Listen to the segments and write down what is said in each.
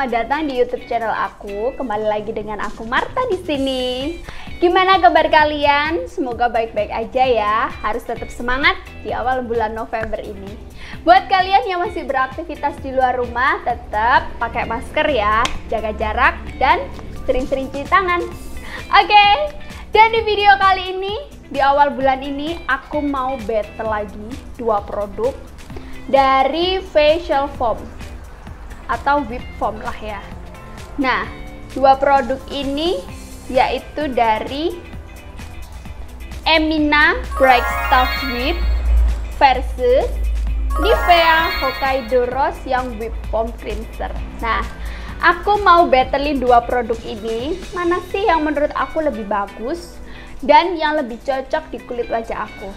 selamat datang di YouTube channel aku. Kembali lagi dengan aku Marta di sini. Gimana kabar kalian? Semoga baik-baik aja ya. Harus tetap semangat di awal bulan November ini. Buat kalian yang masih beraktivitas di luar rumah, tetap pakai masker ya, jaga jarak dan sering-sering cuci tangan. Oke, dan di video kali ini, di awal bulan ini aku mau battle lagi 2 produk dari facial foam atau whip foam lah ya. Nah, 2 produk ini yaitu dari Emina Bright Stuff Whip versus Nivea Hokkaido Rose yang whip foam cleanser. Nah, aku mau battlein 2 produk ini, mana sih yang menurut aku lebih bagus dan yang lebih cocok di kulit wajah aku.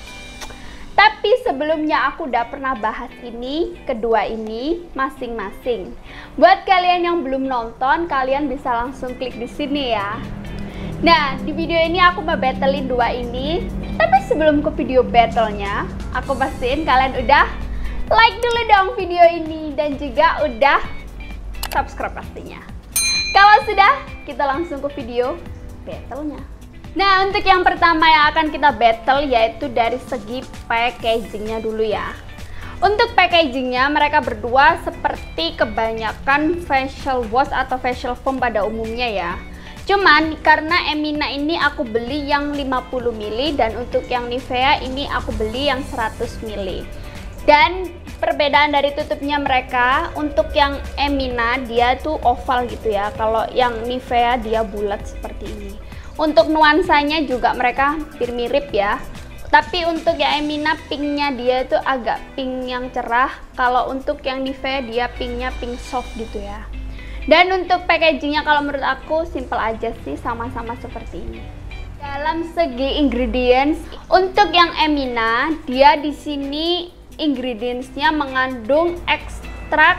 Tapi sebelumnya aku udah pernah bahas ini, kedua ini masing-masing. Buat kalian yang belum nonton, kalian bisa langsung klik di sini ya. Nah, di video ini aku mau battlein 2 ini. Tapi sebelum ke video battlenya, aku pastiin kalian udah like dulu dong video ini dan juga udah subscribe pastinya. Kalau sudah, kita langsung ke video battlenya. Nah, untuk yang pertama yang akan kita battle yaitu dari segi packagingnya dulu ya. Untuk packagingnya mereka berdua seperti kebanyakan facial wash atau facial foam pada umumnya ya. Cuman karena Emina ini aku beli yang 50 ml dan untuk yang Nivea ini aku beli yang 100 ml. Dan perbedaan dari tutupnya mereka, untuk yang Emina dia tuh oval gitu ya. Kalau yang Nivea dia bulat seperti ini. Untuk nuansanya juga mereka hampir mirip ya. Tapi untuk yang Emina pinknya dia itu agak pink yang cerah. Kalau untuk yang Nivea dia pinknya pink soft gitu ya. Dan untuk packagingnya kalau menurut aku simple aja sih, sama-sama seperti ini. Dalam segi ingredients, untuk yang Emina dia di sini ingredientsnya mengandung ekstrak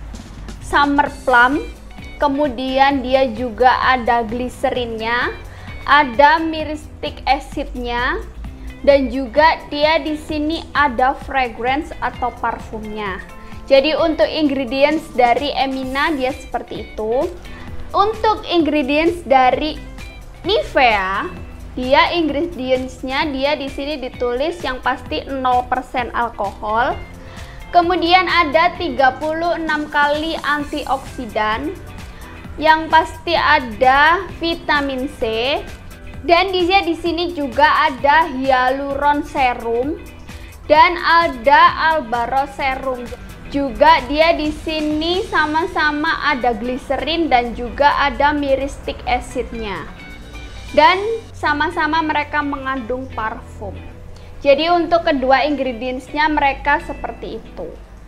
summer plum. Kemudian dia juga ada gliserinnya, ada myristic acidnya, dan juga dia di sini ada fragrance atau parfumnya. Jadi untuk ingredients dari Emina dia seperti itu. Untuk ingredients dari Nivea, dia ingredientsnya dia di sini ditulis yang pasti 0% alkohol. Kemudian ada 36 kali antioksidan. Yang pasti ada vitamin C, dan di sini juga ada hyaluron serum dan ada albaro serum. Juga dia di sini sama-sama ada gliserin dan juga ada myristic acidnya. Dan sama-sama mereka mengandung parfum. Jadi untuk kedua ingredientsnya mereka seperti itu.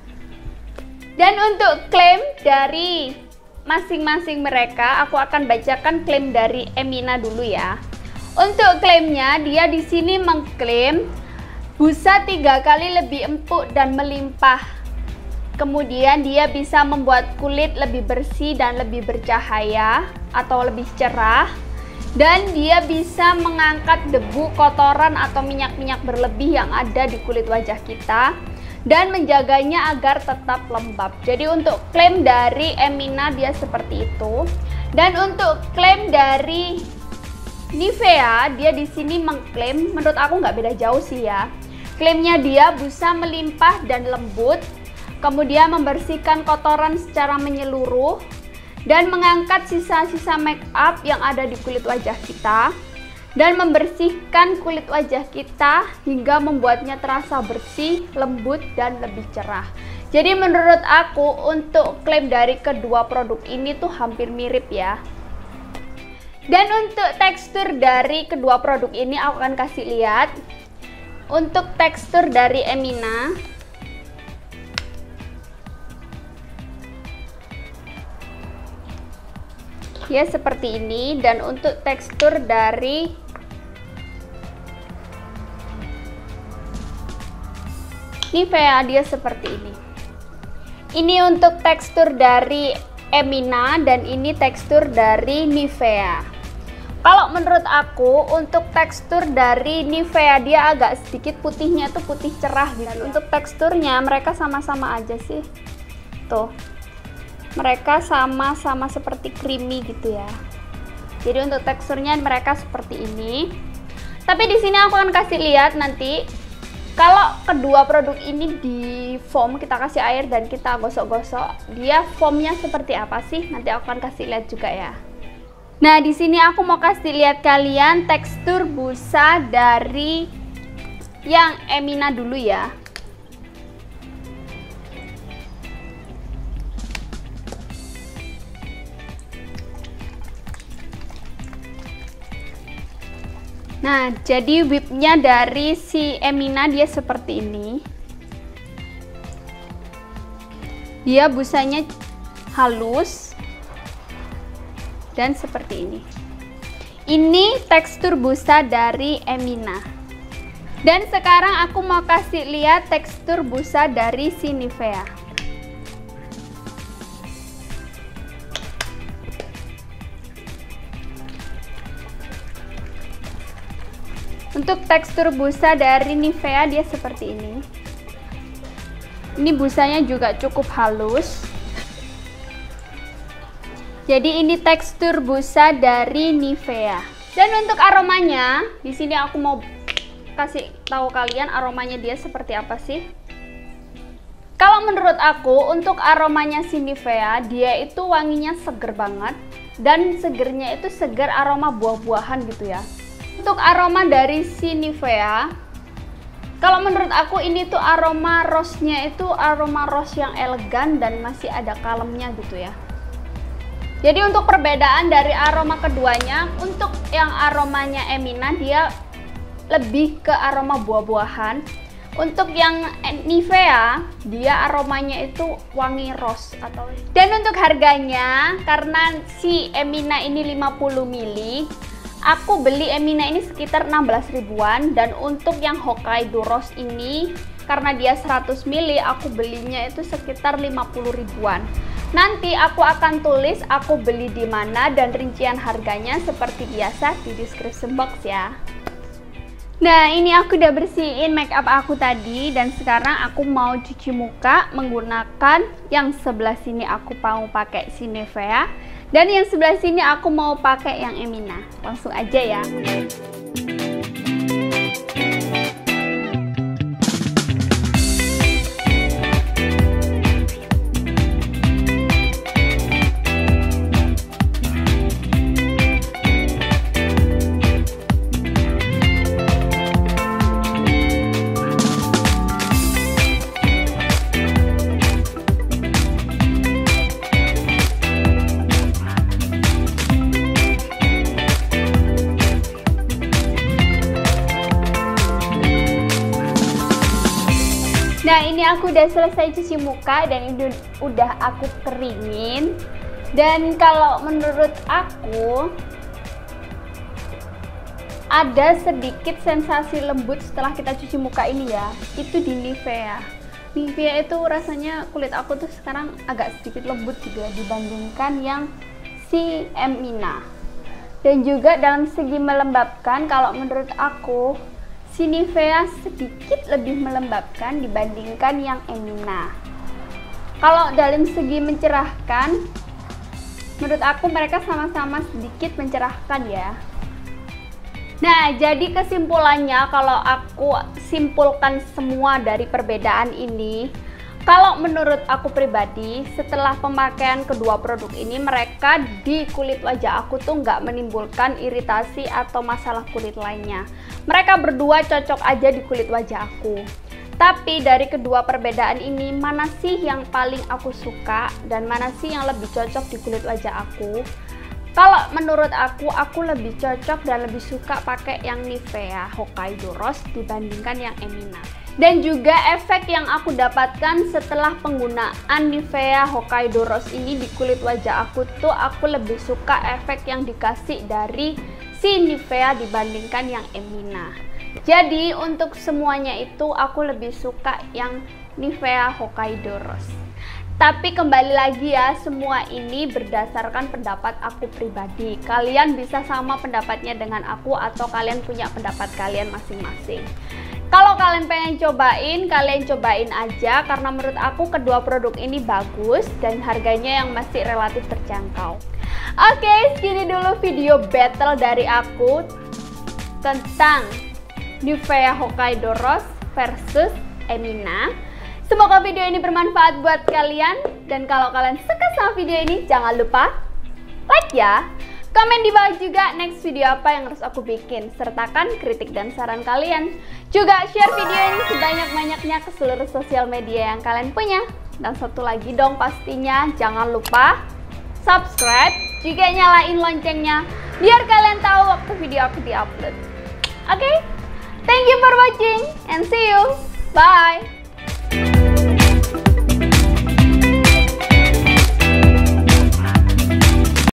Dan untuk klaim dari masing-masing mereka, aku akan bacakan klaim dari Emina dulu ya. Untuk klaimnya, dia di sini mengklaim busa 3 kali lebih empuk dan melimpah. Kemudian dia bisa membuat kulit lebih bersih dan lebih bercahaya atau lebih cerah. Dan dia bisa mengangkat debu, kotoran atau minyak-minyak berlebih yang ada di kulit wajah kita dan menjaganya agar tetap lembab. Jadi untuk klaim dari Emina dia seperti itu. Dan untuk klaim dari Nivea dia di sini mengklaim, menurut aku nggak beda jauh sih ya. Klaimnya dia busa melimpah dan lembut, kemudian membersihkan kotoran secara menyeluruh dan mengangkat sisa-sisa make up yang ada di kulit wajah kita dan membersihkan kulit wajah kita hingga membuatnya terasa bersih, lembut, dan lebih cerah. Jadi menurut aku untuk klaim dari kedua produk ini tuh hampir mirip ya. Dan untuk tekstur dari kedua produk ini aku akan kasih lihat. Untuk tekstur dari Emina, ya seperti ini. Dan untuk tekstur dari Nivea dia seperti ini. Ini untuk tekstur dari Emina dan ini tekstur dari Nivea. Kalau menurut aku untuk tekstur dari Nivea dia agak sedikit putihnya tuh putih cerah gitu. Dan untuk teksturnya mereka sama-sama aja sih. Tuh. mereka sama-sama seperti creamy gitu ya. Jadi untuk teksturnya mereka seperti ini. Tapi di sini aku akan kasih lihat nanti kalau kedua produk ini di foam, kita kasih air dan kita gosok-gosok, dia foamnya seperti apa sih? Nanti aku akan kasih lihat juga ya. Nah, di sini aku mau kasih lihat kalian tekstur busa dari yang Emina dulu ya. Nah, jadi whipnya dari si Emina dia seperti ini. Dia busanya halus dan seperti ini. Ini tekstur busa dari Emina. Dan sekarang aku mau kasih lihat tekstur busa dari si Nivea. Untuk tekstur busa dari Nivea dia seperti ini. Ini busanya juga cukup halus. Jadi ini tekstur busa dari Nivea. Dan untuk aromanya, di sini aku mau kasih tahu kalian aromanya dia seperti apa sih. Kalau menurut aku untuk aromanya si Nivea, dia itu wanginya seger banget dan segernya itu seger aroma buah-buahan gitu ya. Untuk aroma dari si Nivea, kalau menurut aku ini tuh aroma rose-nya itu aroma rose yang elegan dan masih ada kalemnya gitu ya. Jadi untuk perbedaan dari aroma keduanya, untuk yang aromanya Emina dia lebih ke aroma buah-buahan. Untuk yang Nivea dia aromanya itu wangi rose atau. Dan untuk harganya, karena si Emina ini 50 ml, aku beli Emina ini sekitar 16 ribuan. Dan untuk yang Hokkaido Rose ini karena dia 100 ml, aku belinya itu sekitar 50 ribuan. Nanti aku akan tulis aku beli di mana dan rincian harganya seperti biasa di description box ya. Nah, ini aku udah bersihin make up aku tadi dan sekarang aku mau cuci muka menggunakan yang sebelah sini aku mau pakai si Nivea dan yang sebelah sini aku mau pakai yang Emina. Langsung aja ya. Nah, ini aku udah selesai cuci muka dan ini udah aku keringin. Dan kalau menurut aku ada sedikit sensasi lembut setelah kita cuci muka ini ya. Itu di Nivea. Nivea itu rasanya kulit aku tuh sekarang agak sedikit lembut juga dibandingkan yang si Emina. Dan juga dalam segi melembabkan, kalau menurut aku si Nivea sedikit lebih melembabkan dibandingkan yang Emina. Kalau dalam segi mencerahkan, menurut aku mereka sama-sama sedikit mencerahkan ya. Nah, jadi kesimpulannya kalau aku simpulkan semua dari perbedaan ini, kalau menurut aku pribadi, setelah pemakaian kedua produk ini, mereka di kulit wajah aku tuh nggak menimbulkan iritasi atau masalah kulit lainnya. Mereka berdua cocok aja di kulit wajah aku. Tapi dari kedua perbedaan ini, mana sih yang paling aku suka dan mana sih yang lebih cocok di kulit wajah aku? Kalau menurut aku lebih cocok dan lebih suka pakai yang Nivea Hokkaido Rose dibandingkan yang Emina. Dan juga efek yang aku dapatkan setelah penggunaan Nivea Hokkaido Rose ini di kulit wajah aku tuh, aku lebih suka efek yang dikasih dari si Nivea dibandingkan yang Emina. Jadi untuk semuanya itu aku lebih suka yang Nivea Hokkaido Rose. Tapi kembali lagi ya, semua ini berdasarkan pendapat aku pribadi. Kalian bisa sama pendapatnya dengan aku atau kalian punya pendapat kalian masing-masing. Kalau kalian pengen cobain, kalian cobain aja karena menurut aku kedua produk ini bagus dan harganya yang masih relatif terjangkau. Oke, segini dulu video battle dari aku tentang Nivea Hokkaido Rose versus Emina. Semoga video ini bermanfaat buat kalian, dan kalau kalian suka sama video ini jangan lupa like ya. Komen di bawah juga next video apa yang harus aku bikin, sertakan kritik dan saran kalian. Juga share video ini sebanyak-banyaknya ke seluruh sosial media yang kalian punya. Dan satu lagi dong pastinya, jangan lupa subscribe, juga nyalain loncengnya biar kalian tahu waktu video aku di-upload. Oke? Thank you for watching and see you. Bye!